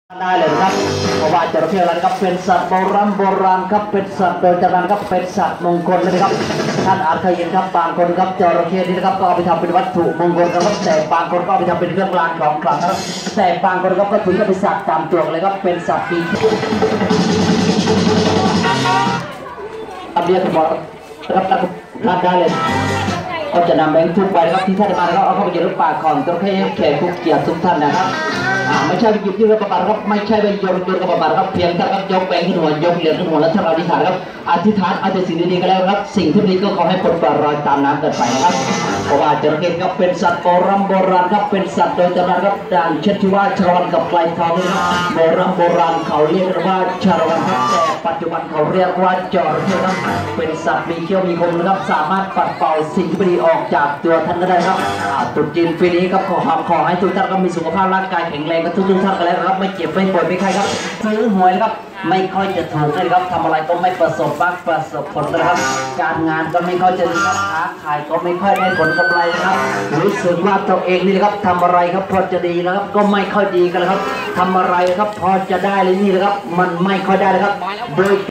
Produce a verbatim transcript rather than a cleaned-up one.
ได้เลยครับเพราะว่าจระเข้อะไรครับเป็นสัตว์โบราณโบราณครับเป็นสัตว์โดยจำนวนครับเป็นสัตว์มงคลนะครับท่านอาจเคยเห็นครับบางคนครับจระเข้นี่นะครับก็เอาไปทำเป็นวัตถุมงคลครับแต่บางคนก็เอาไปทำเป็นเครื่องรางของขลังครับแต่บางคนก็ถึงกับเป็นสัตว์ตามตัวเลยครับเป็นสัตว์ปีกอันนี้ก็บอกนะครับท่านได้เลยก็จะนำแบงค์ทุกใบนะครับที่ท่านมาแล้วเอาเข้าไปในรูปปากของจระเข้แขกผู้เกียรติทุกท่านนะครับไม่ใช่ไปหยิบยื่นกระเป๋าครับไม่ใช่ไปโยนโยนกระเป๋าครับเพียงแต่ครับยกแบงค์ขึ้นหัวยกเหรียญขึ้นหัวแล้วท่านอธิษฐานครับอธิษฐานเอาแต่สิ่งดีๆก็แล้วครับสิ่งที่ดีก็ขอให้ผลปรอยตามน้ำเกิดไปนะครับเพราะว่าจระเข้ครับเป็นสัตว์โบราณโบราณครับเป็นสัตว์โดยตำนานครับดังเช่นที่ว่าชาละวันกับไกลทองนี่โบราณโบราณเขาเรียกว่าชาละวันครับแต่ปัจจุบันเขาเรียกว่าจระเข้ครับเป็นสัตว์มีเขี้ยวมีคมนะครับสามารถปัดเป่าสิ่งที่ไม่ดีออกจากตัวท่านก็ได้ครับตรุษจีนปีนี้ครับขอขอให้ทุกท่านก็มีสุขภาพร่างกายแข็งแรงกันทุกท่านกันแล้วครับไม่เจ็บไม่ป่วยไม่ไข้ครับซื้อหวยนะครับไม่ค่อยจะถูกเลยครับทำอะไรก็ไม่ประสบบักประสบผลนะครับการงานก็ไม่ค่อยจะดีครับค้าขายก็ไม่ค่อยได้ผลกำไรนะครับรู้สึกว่าตัวเองนี่ครับทำอะไรครับพอจะดีนะครับก็ไม่ค่อยดีกันแล้วครับทำอะไรครับพอจะได้เลยนี่นะครับมันไม่ค่อยได้เลยครับโดย